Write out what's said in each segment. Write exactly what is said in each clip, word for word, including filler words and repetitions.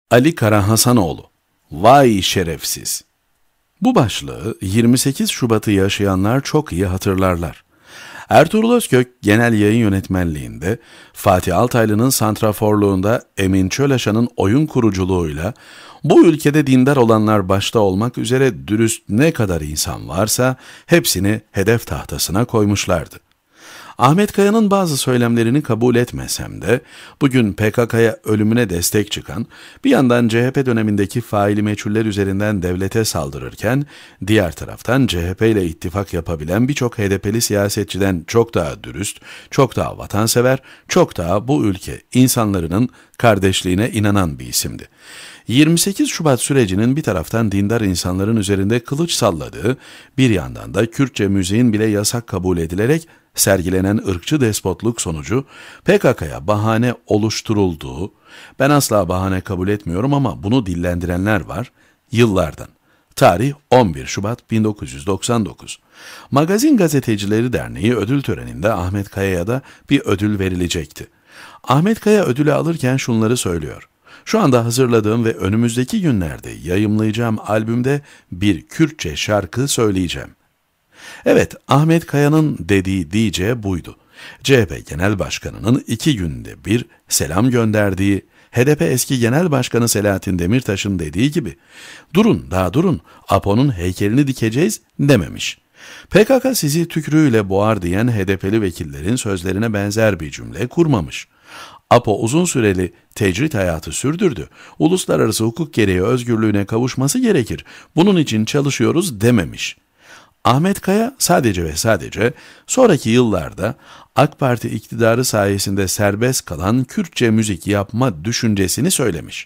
Ali Karahasanoğlu, vay şerefsiz. Bu başlığı yirmi sekiz Şubat'ı yaşayanlar çok iyi hatırlarlar. Ertuğrul Özkök genel yayın yönetmenliğinde, Fatih Altaylı'nın santraforluğunda Emin Çölaşan'ın oyun kuruculuğuyla bu ülkede dindar olanlar başta olmak üzere dürüst ne kadar insan varsa hepsini hedef tahtasına koymuşlardı. Ahmet Kaya'nın bazı söylemlerini kabul etmesem de bugün P K K'ya ölümüne destek çıkan, bir yandan C H P dönemindeki faili meçhuller üzerinden devlete saldırırken diğer taraftan C H P ile ittifak yapabilen birçok H D P'li siyasetçiden çok daha dürüst, çok daha vatansever, çok daha bu ülke insanların kardeşliğine inanan bir isimdi. yirmi sekiz Şubat sürecinin bir taraftan dindar insanların üzerinde kılıç salladığı, bir yandan da Kürtçe müziğin bile yasak kabul edilerek sergilenen ırkçı despotluk sonucu P K K'ya bahane oluşturulduğu, ben asla bahane kabul etmiyorum ama bunu dillendirenler var, yıllardan. Tarih on bir Şubat bin dokuz yüz doksan dokuz. Magazin Gazetecileri Derneği ödül töreninde Ahmet Kaya'ya da bir ödül verilecekti. Ahmet Kaya ödülü alırken şunları söylüyor. Şu anda hazırladığım ve önümüzdeki günlerde yayımlayacağım albümde bir Kürtçe şarkı söyleyeceğim. Evet, Ahmet Kaya'nın dediği diyeceği buydu. C H P Genel Başkanı'nın iki günde bir selam gönderdiği, H D P eski Genel Başkanı Selahattin Demirtaş'ın dediği gibi, durun daha durun, Apo'nun heykelini dikeceğiz dememiş. P K K sizi tükrüğüyle boğar diyen H D P'li vekillerin sözlerine benzer bir cümle kurmamış. Apo uzun süreli tecrit hayatı sürdürdü. Uluslararası hukuk gereği özgürlüğüne kavuşması gerekir. Bunun için çalışıyoruz dememiş. Ahmet Kaya sadece ve sadece sonraki yıllarda AK Parti iktidarı sayesinde serbest kalan Kürtçe müzik yapma düşüncesini söylemiş.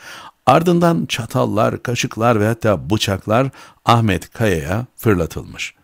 Ardından çatallar, kaşıklar ve hatta bıçaklar Ahmet Kaya'ya fırlatılmış.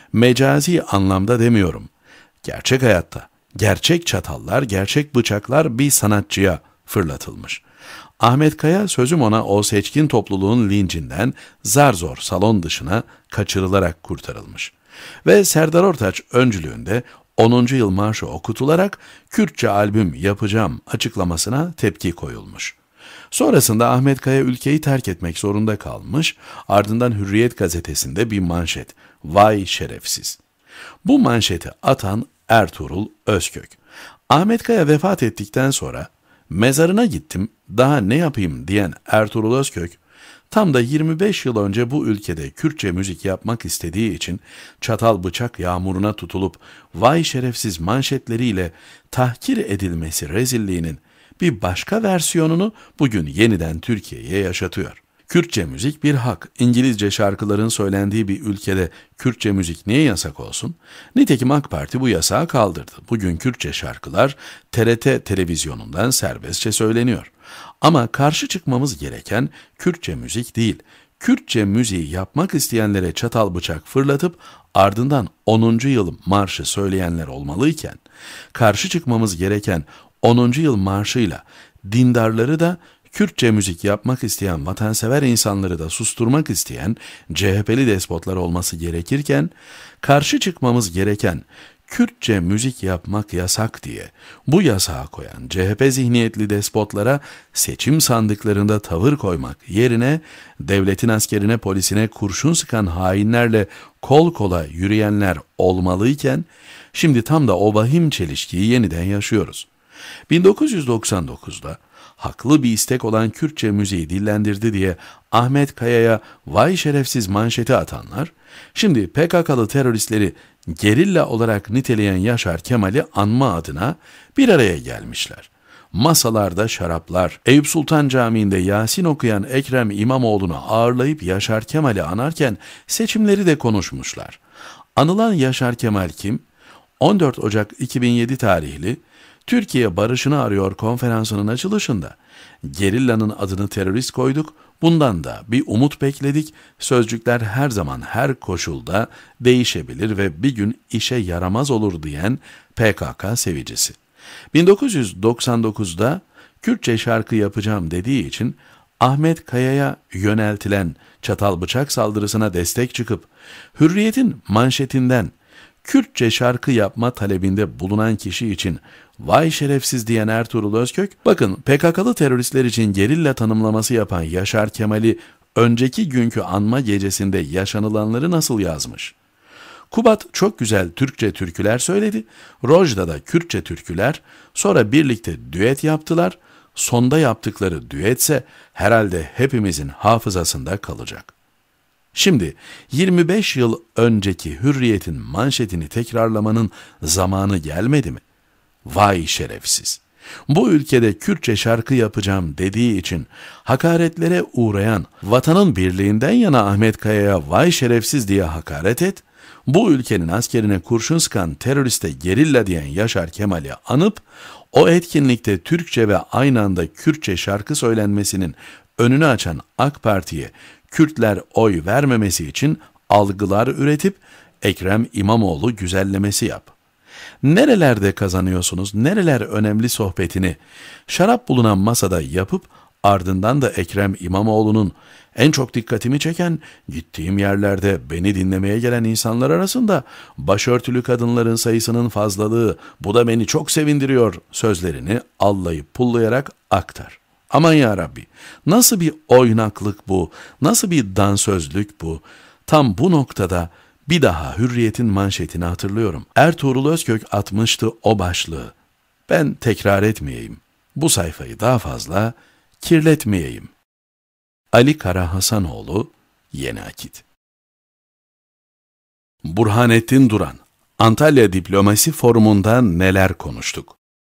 Mecazi anlamda demiyorum. Gerçek hayatta gerçek çatallar, gerçek bıçaklar bir sanatçıya fırlatılmış. Ahmet Kaya sözüm ona o seçkin topluluğun lincinden zar zor salon dışına kaçırılarak kurtarılmış. Ve Serdar Ortaç öncülüğünde onuncu yıl marşı okutularak Kürtçe albüm yapacağım açıklamasına tepki koyulmuş. Sonrasında Ahmet Kaya ülkeyi terk etmek zorunda kalmış, ardından Hürriyet gazetesinde bir manşet, vay şerefsiz. Bu manşeti atan Ertuğrul Özkök. Ahmet Kaya vefat ettikten sonra mezarına gittim, daha ne yapayım diyen Ertuğrul Özkök, tam da yirmi beş yıl önce bu ülkede Kürtçe müzik yapmak istediği için çatal bıçak yağmuruna tutulup vay şerefsiz manşetleriyle tahkir edilmesi rezilliğinin bir başka versiyonunu bugün yeniden Türkiye'ye yaşatıyor. Kürtçe müzik bir hak. İngilizce şarkıların söylendiği bir ülkede Kürtçe müzik niye yasak olsun? Nitekim AK Parti bu yasağı kaldırdı. Bugün Kürtçe şarkılar T R T televizyonundan serbestçe söyleniyor. Ama karşı çıkmamız gereken Kürtçe müzik değil. Kürtçe müziği yapmak isteyenlere çatal bıçak fırlatıp ardından onuncu yıl marşı söyleyenler olmalıyken, karşı çıkmamız gereken onuncu yıl marşıyla dindarları da Kürtçe müzik yapmak isteyen vatansever insanları da susturmak isteyen C H P'li despotlar olması gerekirken, karşı çıkmamız gereken Kürtçe müzik yapmak yasak diye bu yasağı koyan C H P zihniyetli despotlara seçim sandıklarında tavır koymak yerine devletin askerine polisine kurşun sıkan hainlerle kol kola yürüyenler olmalıyken, şimdi tam da o vahim çelişkiyi yeniden yaşıyoruz. bin dokuz yüz doksan dokuzda haklı bir istek olan Kürtçe müziği dillendirdi diye Ahmet Kaya'ya vay şerefsiz manşeti atanlar, şimdi P K K'lı teröristleri gerilla olarak niteleyen Yaşar Kemal'i anma adına bir araya gelmişler. Masalarda şaraplar, Eyüp Sultan Camii'nde Yasin okuyan Ekrem İmamoğlu'nu ağırlayıp Yaşar Kemal'i anarken seçimleri de konuşmuşlar. Anılan Yaşar Kemal kim? on dört Ocak iki bin yedi tarihli Türkiye Barışını Arıyor konferansının açılışında gerillanın adını terörist koyduk, bundan da bir umut bekledik, sözcükler her zaman her koşulda değişebilir ve bir gün işe yaramaz olur diyen P K K sevicisi. bin dokuz yüz doksan dokuzda Kürtçe şarkı yapacağım dediği için Ahmet Kaya'ya yöneltilen çatal bıçak saldırısına destek çıkıp Hürriyet'in manşetinden Kürtçe şarkı yapma talebinde bulunan kişi için vay şerefsiz diyen Ertuğrul Özkök, bakın P K K'lı teröristler için gerilla tanımlaması yapan Yaşar Kemal'i önceki günkü anma gecesinde yaşanılanları nasıl yazmış? Kubat çok güzel Türkçe türküler söyledi, Rojda da Kürtçe türküler, sonra birlikte düet yaptılar, sonda yaptıkları düetse herhalde hepimizin hafızasında kalacak. Şimdi yirmi beş yıl önceki Hürriyet'in manşetini tekrarlamanın zamanı gelmedi mi? Vay şerefsiz! Bu ülkede Kürtçe şarkı yapacağım dediği için hakaretlere uğrayan, vatanın birliğinden yana Ahmet Kaya'ya vay şerefsiz diye hakaret et, bu ülkenin askerine kurşun sıkan teröriste gerilla diyen Yaşar Kemal'i anıp, o etkinlikte Türkçe ve aynı anda Kürtçe şarkı söylenmesinin önünü açan AK Parti'ye Kürtler oy vermemesi için algılar üretip Ekrem İmamoğlu güzellemesi yap. Nerelerde kazanıyorsunuz, nereler önemli sohbetini şarap bulunan masada yapıp ardından da Ekrem İmamoğlu'nun en çok dikkatimi çeken, gittiğim yerlerde beni dinlemeye gelen insanlar arasında başörtülü kadınların sayısının fazlalığı, bu da beni çok sevindiriyor sözlerini allayıp pullayarak aktar. Aman ya Rabbi, nasıl bir oynaklık bu, nasıl bir dansözlük bu? Tam bu noktada bir daha Hürriyet'in manşetini hatırlıyorum. Ertuğrul Özkök atmıştı o başlığı. Ben tekrar etmeyeyim. Bu sayfayı daha fazla kirletmeyeyim. Ali Kara Hasanoğlu, Yeni Akit. Burhanettin Duran, Antalya Diplomasi Forumu'nda neler konuştuk?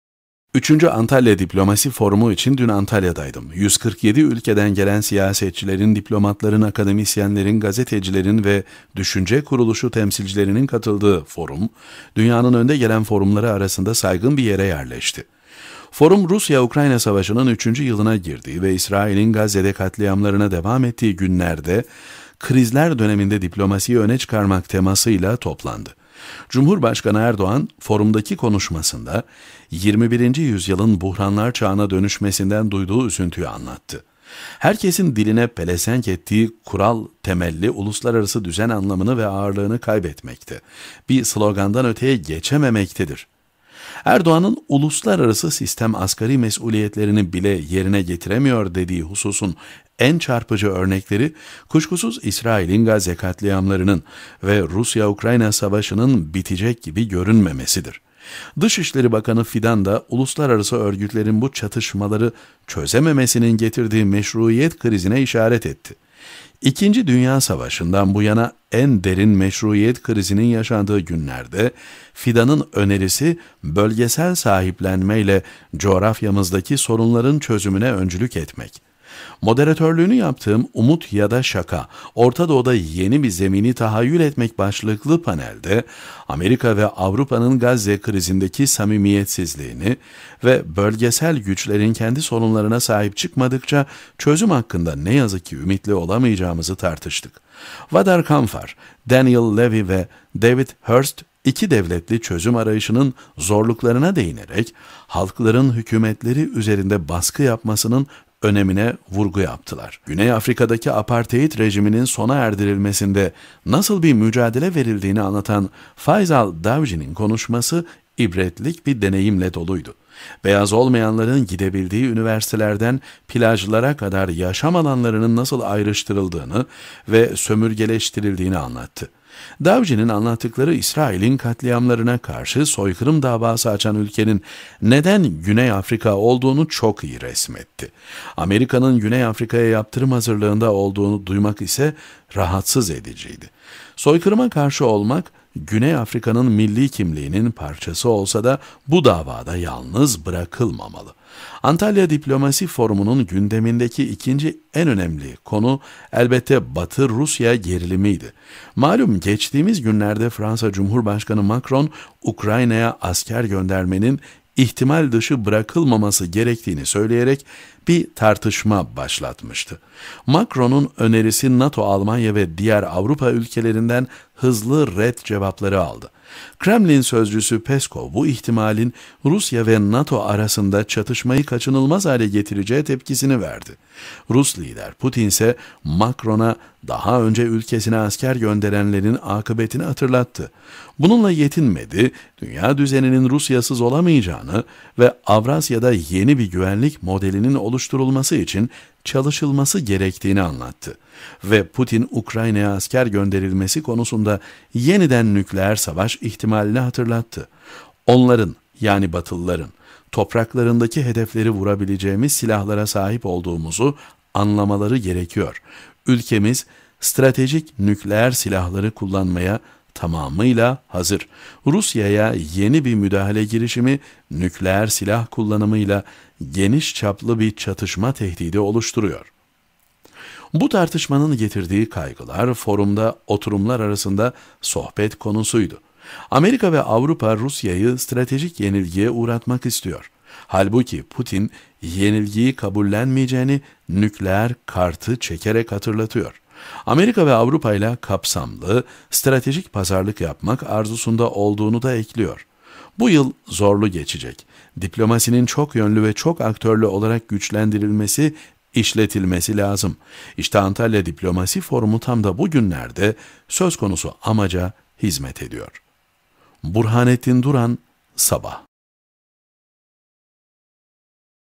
Üçüncü Antalya Diplomasi Forumu için dün Antalya'daydım. yüz kırk yedi ülkeden gelen siyasetçilerin, diplomatların, akademisyenlerin, gazetecilerin ve düşünce kuruluşu temsilcilerinin katıldığı forum, dünyanın önde gelen forumları arasında saygın bir yere yerleşti. Forum, Rusya-Ukrayna Savaşı'nın üçüncü yılına girdiği ve İsrail'in Gazze'de katliamlarına devam ettiği günlerde krizler döneminde diplomasiyi öne çıkarmak temasıyla toplandı. Cumhurbaşkanı Erdoğan, forumdaki konuşmasında yirmi birinci yüzyılın buhranlar çağına dönüşmesinden duyduğu üzüntüyü anlattı. Herkesin diline pelesenk ettiği kural temelli uluslararası düzen anlamını ve ağırlığını kaybetmekte, bir slogandan öteye geçememektedir. Erdoğan'ın uluslararası sistem asgari mesuliyetlerini bile yerine getiremiyor dediği hususun en çarpıcı örnekleri kuşkusuz İsrail'in Gazze katliamlarının ve Rusya-Ukrayna savaşının bitecek gibi görünmemesidir. Dışişleri Bakanı Fidan da uluslararası örgütlerin bu çatışmaları çözememesinin getirdiği meşruiyet krizine işaret etti. İkinci Dünya Savaşı'ndan bu yana en derin meşruiyet krizinin yaşandığı günlerde Fidan'ın önerisi bölgesel sahiplenmeyle coğrafyamızdaki sorunların çözümüne öncülük etmek. Moderatörlüğünü yaptığım Umut ya da Şaka, Orta Doğu'da yeni bir zemini tahayyül etmek başlıklı panelde Amerika ve Avrupa'nın Gazze krizindeki samimiyetsizliğini ve bölgesel güçlerin kendi sorunlarına sahip çıkmadıkça çözüm hakkında ne yazık ki ümitli olamayacağımızı tartıştık. Vadar Kanfar, Daniel Levy ve David Hurst, iki devletli çözüm arayışının zorluklarına değinerek halkların hükümetleri üzerinde baskı yapmasının önemine vurgu yaptılar. Güney Afrika'daki apartheid rejiminin sona erdirilmesinde nasıl bir mücadele verildiğini anlatan Faysal Davci'nin konuşması ibretlik bir deneyimle doluydu. Beyaz olmayanların gidebildiği üniversitelerden plajlara kadar yaşam alanlarının nasıl ayrıştırıldığını ve sömürgeleştirildiğini anlattı. Davci'nin anlattıkları İsrail'in katliamlarına karşı soykırım davası açan ülkenin neden Güney Afrika olduğunu çok iyi resmetti. Amerika'nın Güney Afrika'ya yaptırım hazırlığında olduğunu duymak ise rahatsız ediciydi. Soykırıma karşı olmak, Güney Afrika'nın milli kimliğinin parçası olsa da bu davada yalnız bırakılmamalı. Antalya Diplomasi Forumu'nun gündemindeki ikinci en önemli konu elbette Batı-Rusya gerilimiydi. Malum geçtiğimiz günlerde Fransa Cumhurbaşkanı Macron, Ukrayna'ya asker göndermenin ihtimal dışı bırakılmaması gerektiğini söyleyerek bir tartışma başlatmıştı. Macron'un önerisi NATO, Almanya ve diğer Avrupa ülkelerinden hızlı ret cevapları aldı. Kremlin sözcüsü Peskov bu ihtimalin Rusya ve NATO arasında çatışmayı kaçınılmaz hale getireceği tepkisini verdi. Rus lider Putin ise Macron'a daha önce ülkesine asker gönderenlerin akıbetini hatırlattı. Bununla yetinmedi, dünya düzeninin Rusyasız olamayacağını ve Avrasya'da yeni bir güvenlik modelinin oluşturulması için çalışılması gerektiğini anlattı. Ve Putin, Ukrayna'ya asker gönderilmesi konusunda yeniden nükleer savaş ihtimalini hatırlattı. Onların, yani Batılıların, topraklarındaki hedefleri vurabileceğimiz silahlara sahip olduğumuzu anlamaları gerekiyor. Ülkemiz stratejik nükleer silahları kullanmaya tamamıyla hazır. Rusya'ya yeni bir müdahale girişimi nükleer silah kullanımıyla geniş çaplı bir çatışma tehdidi oluşturuyor. Bu tartışmanın getirdiği kaygılar forumda oturumlar arasında sohbet konusuydu. Amerika ve Avrupa Rusya'yı stratejik yenilgiye uğratmak istiyor. Halbuki Putin yenilgiyi kabullenmeyeceğini nükleer kartı çekerek hatırlatıyor. Amerika ve Avrupa ile kapsamlı, stratejik pazarlık yapmak arzusunda olduğunu da ekliyor. Bu yıl zorlu geçecek. Diplomasinin çok yönlü ve çok aktörlü olarak güçlendirilmesi, işletilmesi lazım. İşte Antalya Diplomasi Forumu tam da bu günlerde söz konusu amaca hizmet ediyor. Burhanettin Duran, Sabah.